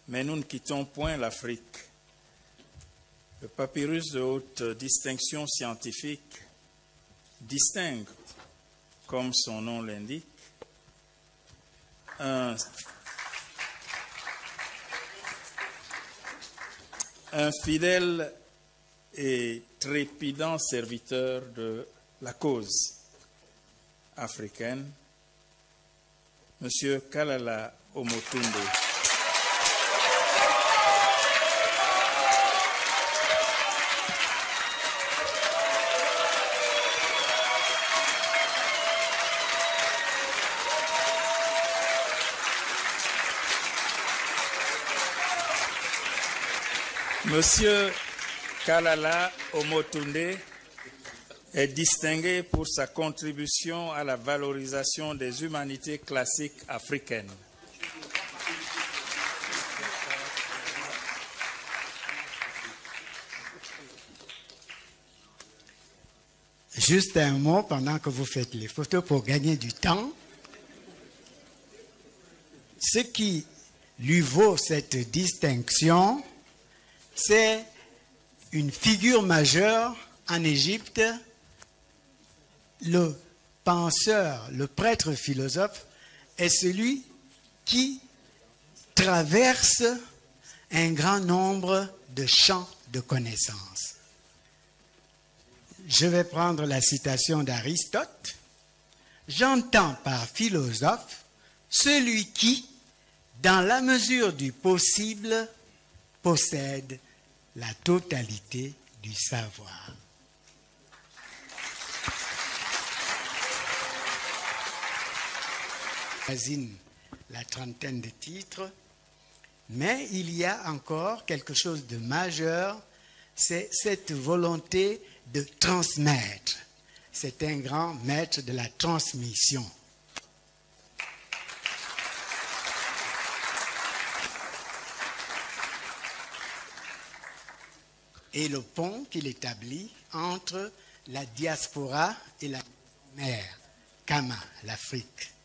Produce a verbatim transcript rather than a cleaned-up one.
mais nous ne quittons point l'Afrique. Le papyrus de haute distinction scientifique distingue, comme son nom l'indique, un, un fidèle et trépidant serviteur de la cause africaine, M. Kalala Omotunde. Monsieur Kalala Omotunde est distingué pour sa contribution à la valorisation des humanités classiques africaines. Juste un mot pendant que vous faites les photos pour gagner du temps. Ce qui lui vaut cette distinction, c'est une figure majeure en Égypte. Le penseur, le prêtre philosophe est celui qui traverse un grand nombre de champs de connaissances. Je vais prendre la citation d'Aristote. J'entends par philosophe celui qui, dans la mesure du possible, possède la totalité du savoir. La trentaine de titres, mais il y a encore quelque chose de majeur, c'est cette volonté de transmettre. C'est un grand maître de la transmission. Et le pont qu'il établit entre la diaspora et la mère, Kama, l'Afrique.